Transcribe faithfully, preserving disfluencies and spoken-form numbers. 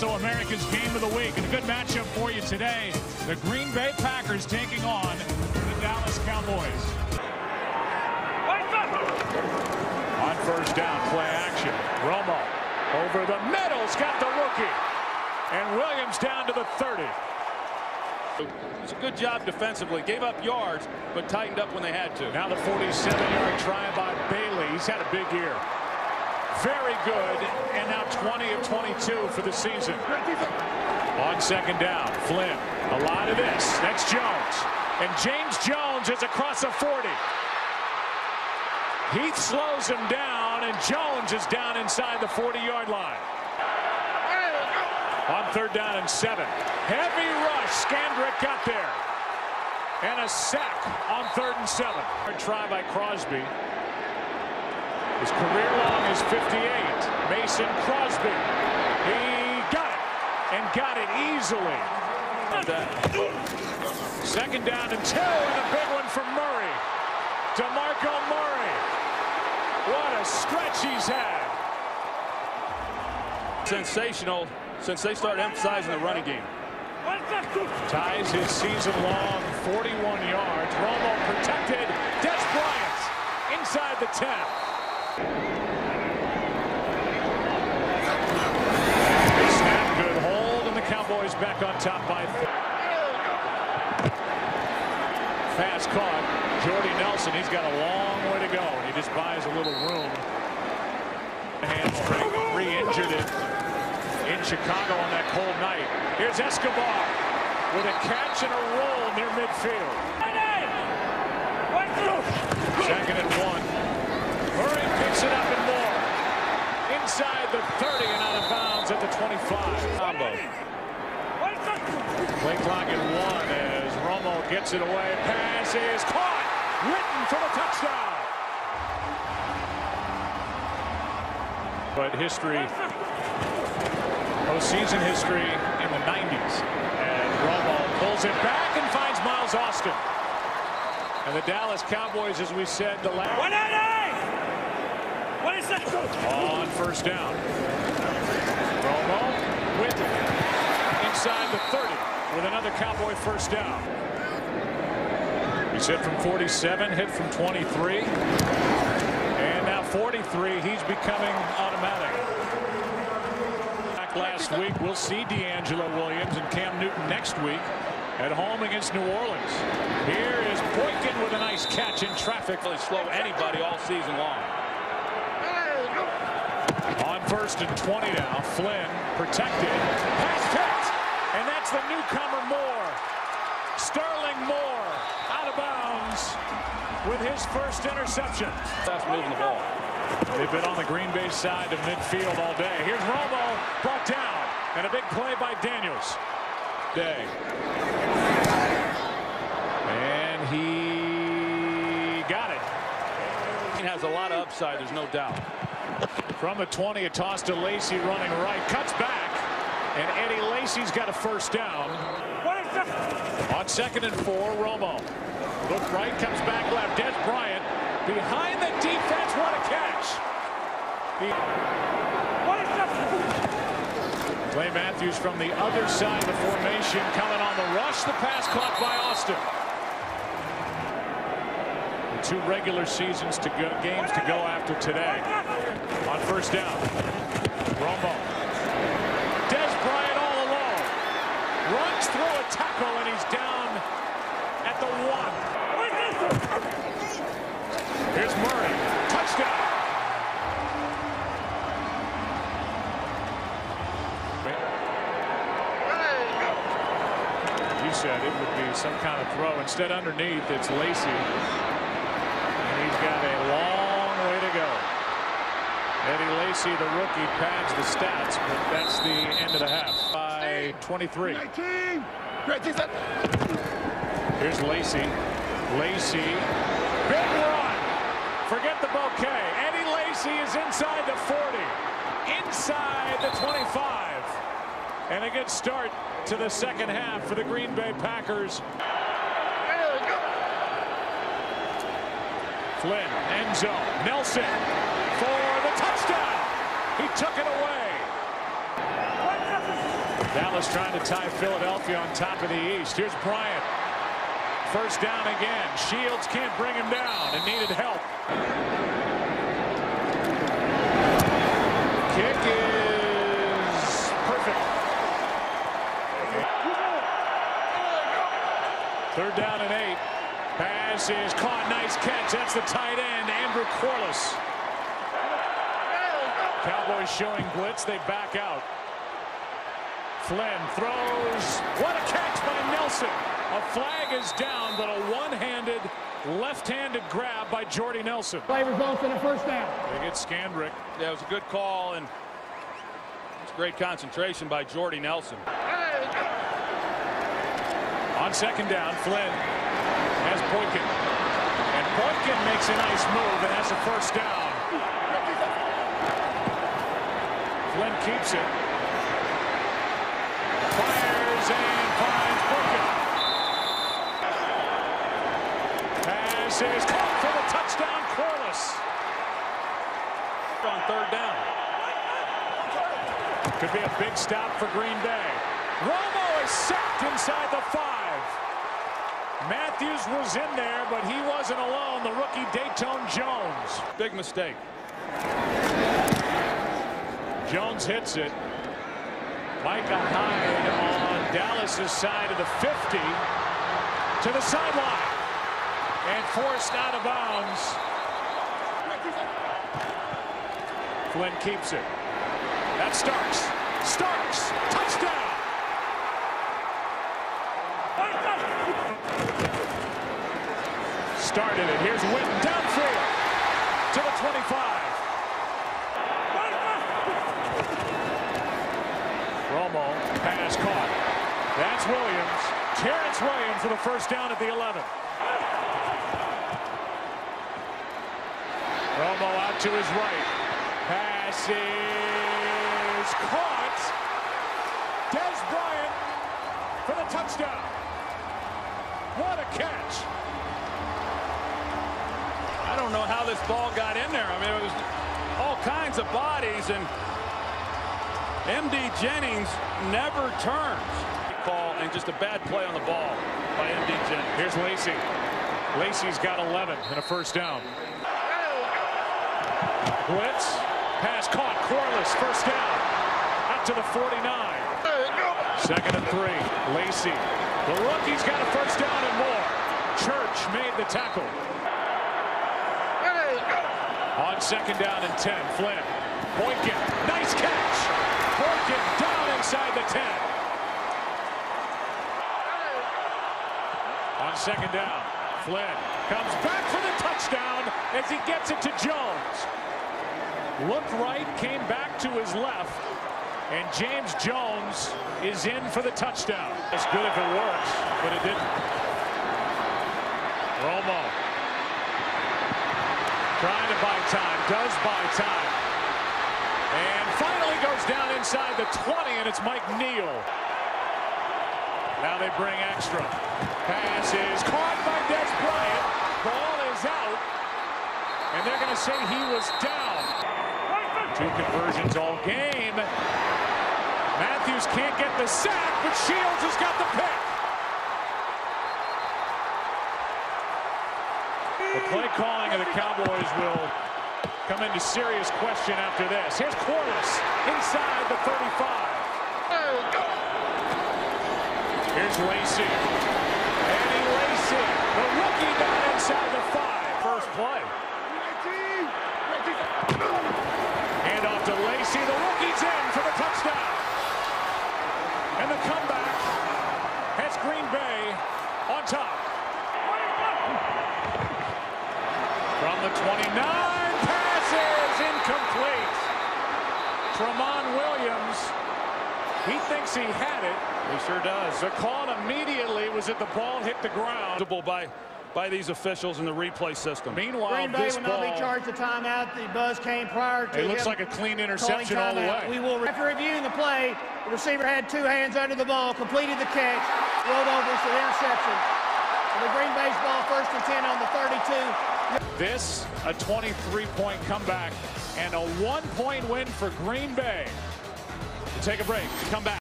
also America's Game of the Week. And a good matchup for you today. The Green Bay Packers taking on the Dallas Cowboys. On first down, play action. Romo over the middle's got the rookie. And Williams down to the thirty. It's a good job defensively. Gave up yards, but tightened up when they had to. Now the forty-seven yard try by Bailey. He's had a big year. Very good. And now twenty of twenty-two for the season. On second down, Flynn. A lot of this. That's Jones. And James Jones is across the forty. Heath slows him down, and Jones is down inside the forty yard line. On third down and seven. Heavy rush. Scandrick got there. And a sack on third and seven. Try by Crosby. His career long is fifty-eight. Mason Crosby. He got it. And got it easily. Second down and two. And a big one from Murray. DeMarco Murray. What a stretch he's had. Sensational since they started emphasizing the running game. Ties his season-long forty-one yards. Romo protected. Des Bryant inside the ten. Good snap, good hold, and the Cowboys back on top by fast caught. Jordy Nelson, he's got a long way to go. He just buys a little room. Hamstring, re-injured it in Chicago on that cold night. Here's Escobar with a catch and a roll near midfield. Second and one. Murray picks it up and more. Inside the thirty and out of bounds at the twenty-five. Combo. Play clock at one as Romo gets it away. Pass is caught. Witten for the touchdown. But history, postseason history in the nineties. And Romo pulls it back and finds Miles Austin. And the Dallas Cowboys, as we said, the last. What is that? On first down. Romo with inside the thirty with another Cowboy first down. He said from forty-seven, hit from twenty-three. And now forty-three, he's becoming automatic. Back last week, we'll see D'Angelo Williams and Cam Newton next week at home against New Orleans. Here is Boykin with a nice catch in traffic. Really slow anybody all season long. On first and twenty now, Flynn protected. Pass picked. And that's the newcomer Moore. Sterling Moore out of bounds with his first interception. Fast moving the ball. They've been on the Green Bay side of midfield all day. Here's Romo brought down. And a big play by Daniels. Day. And he got it. He has a lot of upside, there's no doubt. From the twenty, a toss to Lacy running right. Cuts back. And Eddie Lacy's got a first down. On second and four, Romo. Look right, comes back left. Des Bryant behind the defense. What a catch. He... Clay Matthews from the other side of the formation coming on the rush. The pass caught by Austin. The two regular seasons to go, games to go after today. On first down, Romo. Des Bryant all alone. Runs through a tackle and he's down at the one. Here's Murray. Touchdown. You said it would be some kind of throw. Instead, underneath, it's Lacy. And he's got a long way to go. Eddie Lacy, the rookie, pads the stats, but that's the end of the half. By twenty-three. Here's Lacy. Lacy. Big run. Forget the bouquet. Eddie Lacy is inside the forty. Inside the twenty-five. And a good start to the second half for the Green Bay Packers. Flynn, end zone. Nelson for the touchdown. He took it away. Dallas trying to tie Philadelphia on top of the East. Here's Bryant. First down again. Shields can't bring him down and needed help. Kick is perfect. Third down and eight. Pass is caught. Nice catch. That's the tight end, Andrew Corliss. Cowboys showing blitz. They back out. Flynn throws. What a catch by Nelson. A flag is down, but a one-handed, left-handed grab by Jordy Nelson. Play results in a first down. They get Scandrick. Yeah, it was a good call, and it's great concentration by Jordy Nelson. On second down, Flynn has Boykin. And Boykin makes a nice move, and that's a first down. Flynn keeps it. Fires and finds Boykin. Pass is caught for the touchdown, Corliss. On third down. Could be a big stop for Green Bay. Romo is sacked inside the five. Matthews was in there, but he wasn't alone. The rookie Dayton Jones. Big mistake. Jones hits it. Micah Hyde on Dallas's side of the fifty to the sideline and forced out of bounds. Flynn keeps it. That's Starks. Starks, touchdown. Started it. Here's Witten downfield to the twenty-five. Romo, pass caught. That's Williams. Terrence Williams for the first down at the eleven. Romo out to his right. Pass is caught. Dez Bryant for the touchdown. What a catch. I don't know how this ball got in there. I mean, it was all kinds of bodies, and M D Jennings never turns. Call and just a bad play on the ball by M D Jennings. Here's Lacy. Lacy's got eleven and a first down. Blitz. Pass caught. Corliss, first down. Out to the forty-nine. Second and three. Lacy. The rookie's got a first down and more. Church made the tackle. On second down and ten. Flynn. Boykin. Nice catch. Boykin down inside the ten. On second down. Flynn comes back for the touchdown as he gets it to Jones. Looked right, came back to his left, and James Jones is in for the touchdown. It's good if it works, but it didn't. Romo trying to buy time, does buy time, and finally goes down inside the twenty, and it's Mike Neal. Now they bring extra. Pass is caught by Dez Bryant. Ball is out, and they're going to say he was down. Two conversions all game. Matthews can't get the sack, but Shields has got the pick. The play calling of the Cowboys will come into serious question after this. Here's Corliss inside the thirty-five. Here's Lacy. Eddie Lacy, the rookie down inside the five. First play. Hand off to Lacy. The rookie's in for the touchdown. And the comeback has Green Bay on top. From the twenty-nine, passes incomplete. Tramon Williams, he thinks he had it. He sure does. The call immediately was that the ball hit the ground. By by these officials in the replay system. Meanwhile, Green Bay this will ball, not be charged a timeout. The buzz came prior to it looks him like a clean interception all the way. We will, after reviewing the play, the receiver had two hands under the ball, completed the catch, rolled over for the interception. And the Green Bay's ball, first and ten on the thirty-two. This, a twenty-three point comeback and a one point win for Green Bay. We'll take a break. Come back.